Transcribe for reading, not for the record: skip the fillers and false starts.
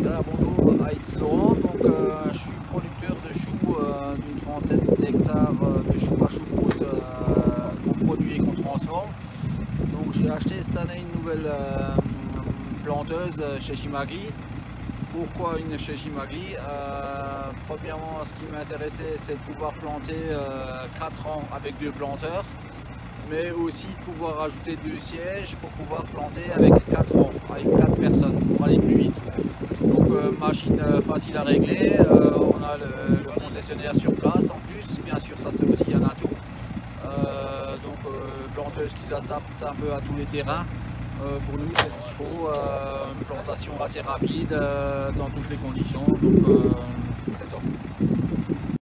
Voilà, bonjour, Aïtz Laurent. Je suis producteur de choux d'une trentaine d'hectares de choux à choucroute qu'on produit et qu'on transforme. Donc j'ai acheté cette année une nouvelle planteuse chez Jimagri. Pourquoi une chez Jimagri? Premièrement, ce qui m'intéressait, c'est de pouvoir planter 4 ans avec 2 planteurs, mais aussi de pouvoir ajouter 2 sièges pour pouvoir planter avec 4 ans, avec 4 personnes, pour aller plus vite. Donc machine facile à régler, on a le concessionnaire sur place en plus, bien sûr ça c'est aussi un atout. Planteuse qui s'adapte un peu à tous les terrains. Pour nous c'est ce qu'il faut, une plantation assez rapide dans toutes les conditions.